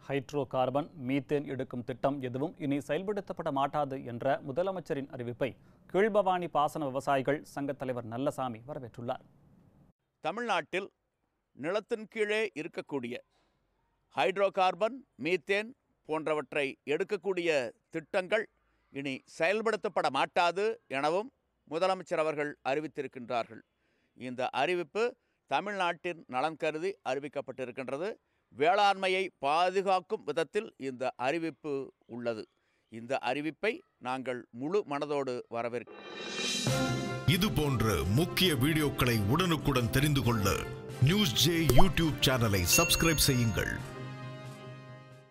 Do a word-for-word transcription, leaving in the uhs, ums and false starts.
Hydro carbon methane எடுக்கும் திட்டம் எதுவும் இனி செயல்படுத்தப்பட மாட்டாது என்ற முதலமைச்சரின் அறிவிப்பை கீழ்பவானி பாசன விவசாயிகள் சங்க தலைவர் நல்லசாமி வரவேற்றுள்ளார். தமிழ்நாட்டில் நிலத்தின் கீழே இருக்கக்கூடிய ஹைட்ரோ கார்பன் மீத்தேன் போன்றவற்றை எடுக்கக்கூடிய திட்டங்கள் இனி செயல்படுத்தப்பட மாட்டாது எனவும் முதலமைச்சர் அவர்கள் அறிவித்திருக்கின்றார்கள். இந்த அறிவிப்பு தமிழ்நாட்டின் நலன் கருதி அறிவிக்கப்பட்டிருக்கின்றது. வேளாண்மையை பாதுகாக்கும் விதத்தில் இந்த அறிவிப்பு உள்ளது. இந்த அறிவிப்பை நாங்கள் முழு மனதோடு வரவேற்கிறோம். இது போன்ற முக்கிய வீடியோக்களை உடனுக்குடன் தெரிந்து கொள்ள நியூஸ் ஜே யூடியூப் சேனலை சப்ஸ்கிரைப் செய்யுங்கள்.